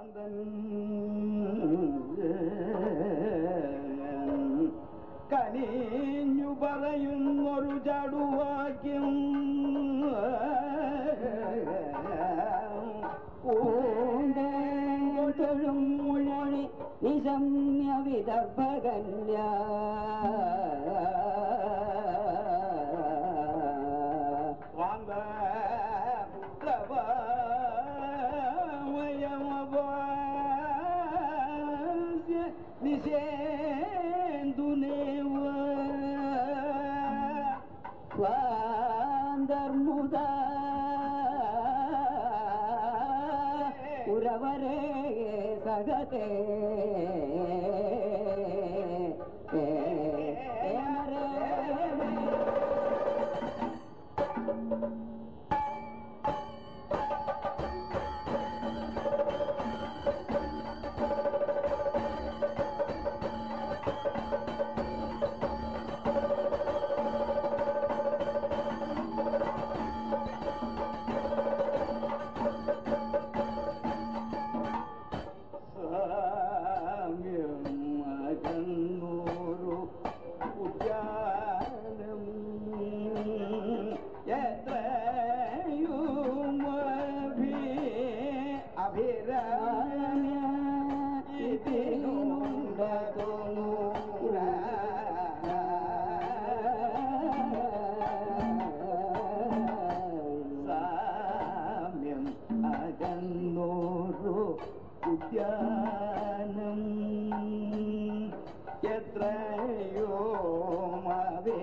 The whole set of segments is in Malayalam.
കനിഞ്ഞു പറയുന്നൊരു ചടുവാക്യം തൊഴും മൊഴി നിശമ്യ വിദർഭകന്യ നിശേന്ദുനേവ സ്വാന്തർമുദ ഉരവരേ സഗതേ സാമ്യം അകന്നോരു ഉദ്യാനം എത്രയോ മവേ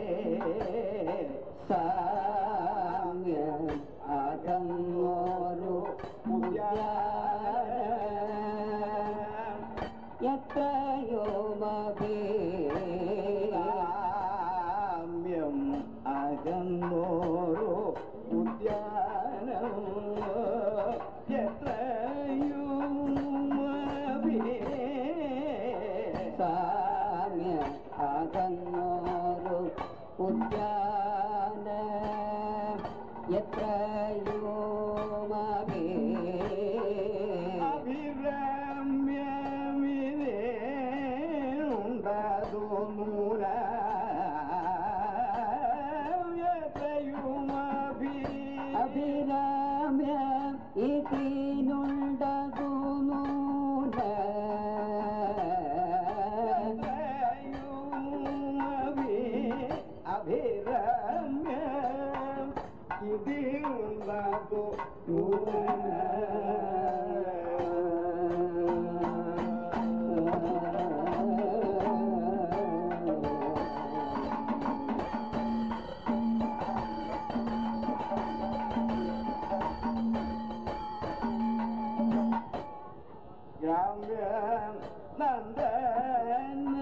സാമ്യം അകന്നോരു എത്രയോ സാമ്യം അകന്നോരു ഉദ്യാനം എത്രയോ സാമ്യം അകന്നോരു ഉദ്യാന എത്രയോ അഭിരമ്യമിതേണ്ടതോന്നൂല അഭിരാമ്യ ഇതിനുണ്ടതോന്നൂല അഭിരമ്യ ഇതിനുണ്ടതോ ഗ്രാമ്യ നന്ദന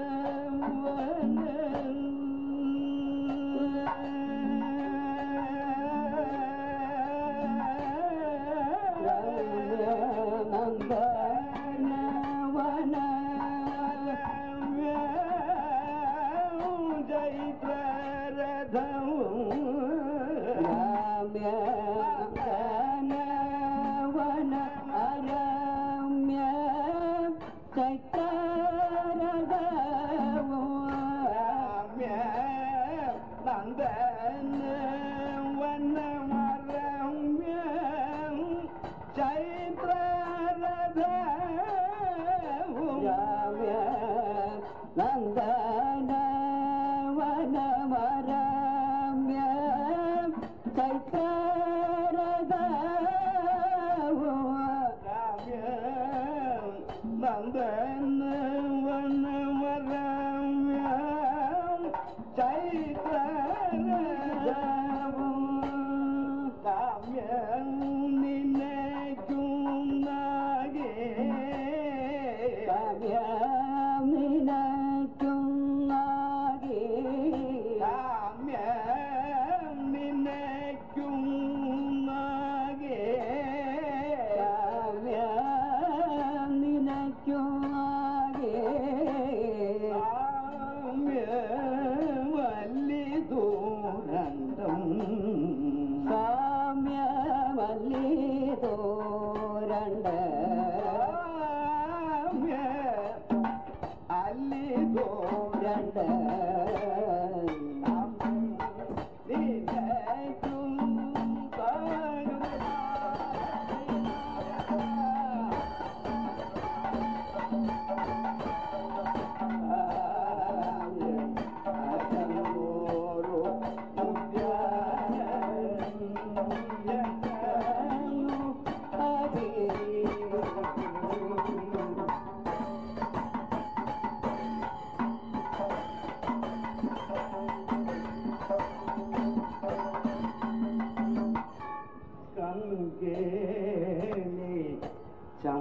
നന്ദനവന ജൈത്രരഥം രാമ്യ നന്ദനവന അരമ്യ ചൈത്രരഥം രാമ്യ നന്ദന വനമരമ്യ ചൈത്രരഥ രാമ്യ നന്ദന വനമരമ്യ ചൈത്രരഥ രാമ്യ നന്ദന വനമരമ്യ ചൈത്രരഥ കാമ്യം നിനക്കും നാഗേ കാമ്യം നിനക്കും നാഗേ കാമ്യം നിനക്കും നാഗേ കാമ്യം നിനക്കും നാഗേ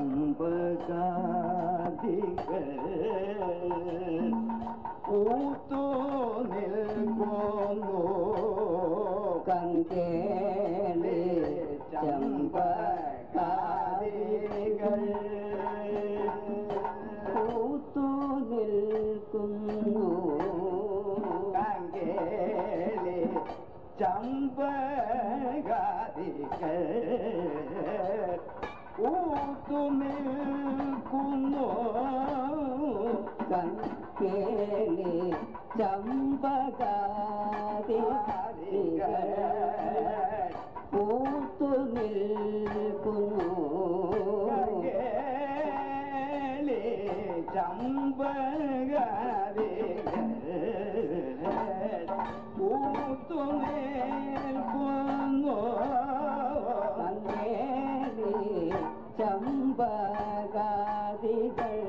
ചമ്പകാദികൾ പൂത്തു നിൽക്കുന്നു കങ്കേളി ചമ്പകാദികൾ പൂത്തു നിൽക്കുന്നു കങ്കേളി ചമ്പകാദികൾ പൂത്തു നിൽക്കുന്നു കങ്കേളി ചമ്പകാദികൾ പൂത്തു നിൽക്കുന്നു കങ്കേളി ചമ്പകാദികൾ പൂത്തു നിൽക്കുന്നു കങ്കേളി ചമ്പകാദികൾ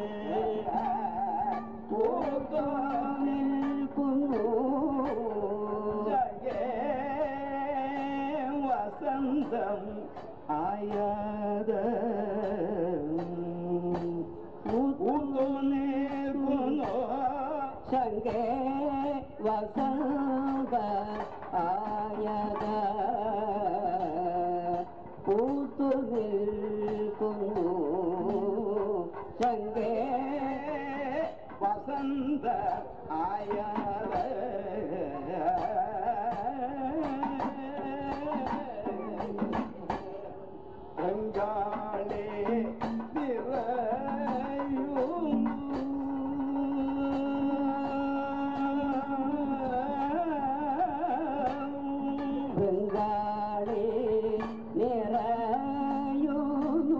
പൂത്തു നിൽക്കുന്നു വസന്തം ആയത് പൂത്തു നിൽക്കുന്നു ശങ്കേ വസന്ത ആയത പൂത്തു നിൽക്കുന്നു ശങ്കേ വസന്ത ആയത് ബംഗാളി ബംഗാളി നിറയുന്നു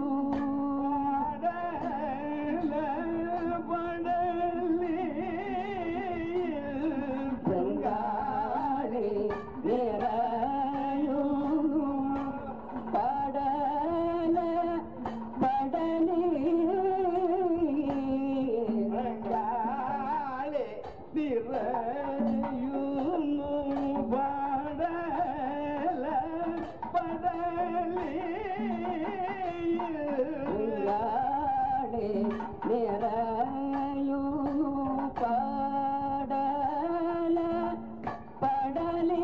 ബംഗാളി നിറയുന്നു പടല പടലി ബംഗാളി നിറയുന്നു പടല പടലി ബംഗാളി നിറയുന്നു പടല പടലി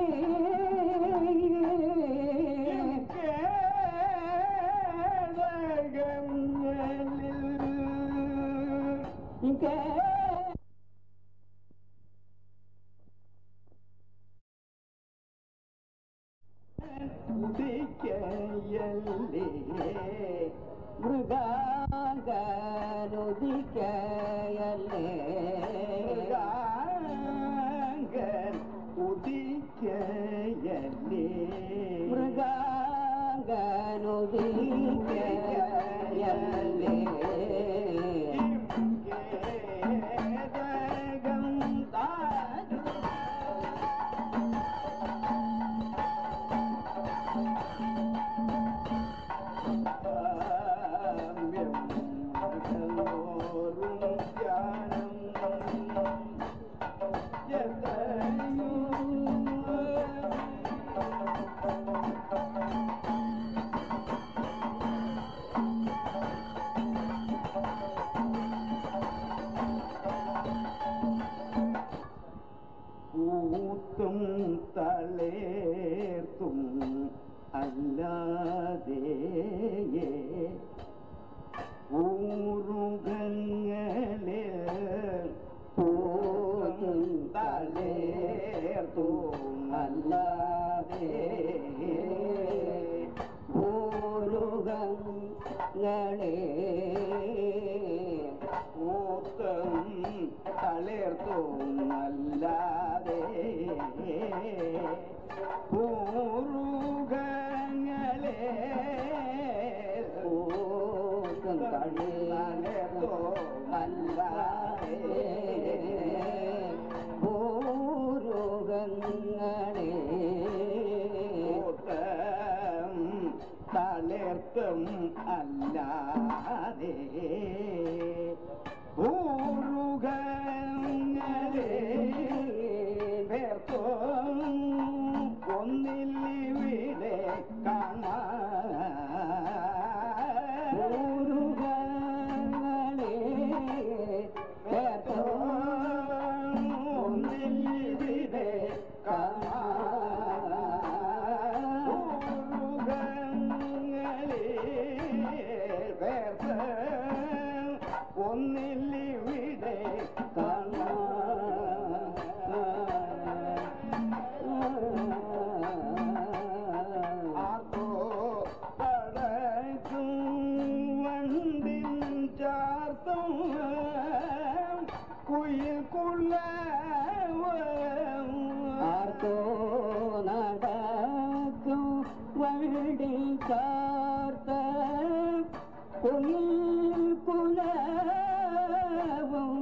മൃഗാംഗനുദിക്കയല്ലേ ഉദിക്കയല്ലേ മൃഗാംഗനുദിക്കയല്ലേ പൂത്തും തളേർത്തും അല്ലാതെ ഊരുകങ്ങളെ പൂത്തും തളേർത്തും അല്ലാതെ ഊരുകങ്ങളെ പൂത്തും തളേർത്തും അല്ലാതെ ഊരുകങ്ങളെ പൂത്തും തളേർത്തും അല്ലാതെ ഊരുകങ്ങളെ തളർത്തും അല്ലാതെ ഊരുകങ്ങളെ പേർത്തോ ഒന്നില്ലിവിടെ കാണാൻ ഒന്നില്ലിവിടെ ആർക്കോ കടക്കും വണ്ടിൻ ചാർത്തും കുയിൽക്കുള്ള ആർക്കോ നടക്കും വണ്ടി ചാർത്ത കുയിൽക്കുലവും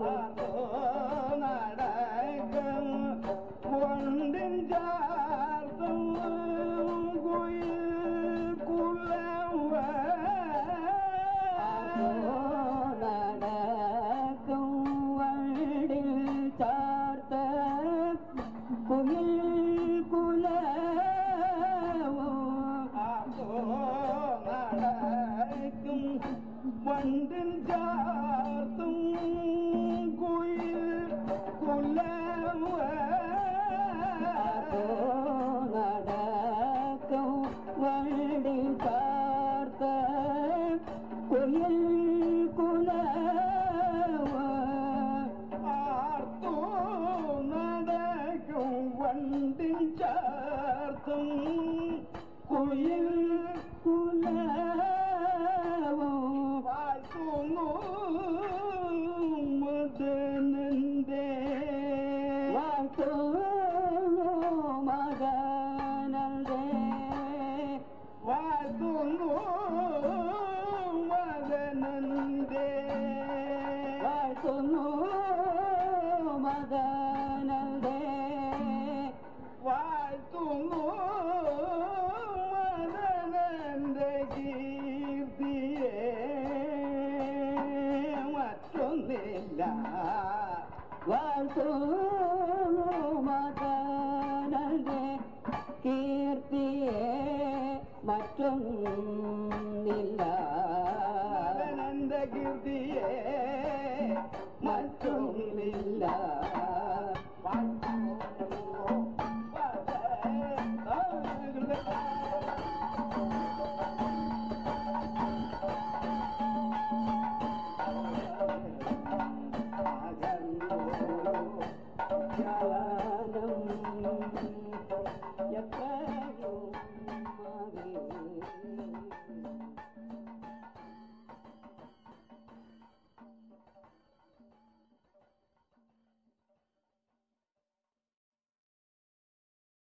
നടക്കും വണ്ടിൻ ചാർത്തും കുയിൽക്കുള്ള നടക്കും വണ്ടി ചാർത്ത കുയിൽക്കുലവും നടക്കും വണ്ടിൻ ചാർത്തും കുയിൽ നടക്കും വണ്ടി ചാർത്ത കുയിൽക്കുലവും ആർത്തോ നടക്കും വണ്ടിൻ ചാർത്തും കുയിൽ വാഴ്ത്തുന്നു മദനന്റെ മകനന്റെ വാഴ്ത്തുന്നു മദനന്റെ മകനന്റെ വാഴ്ത്തുന്നു മദനന്റെ കീർത്തിയെ മറ്റൊന്നില്ല മകനന്റെ കീർത്തിയെ മറ്റൊന്നില്ല മദനന്റെ കീർത്തിയെ മറ്റൊന്നില്ല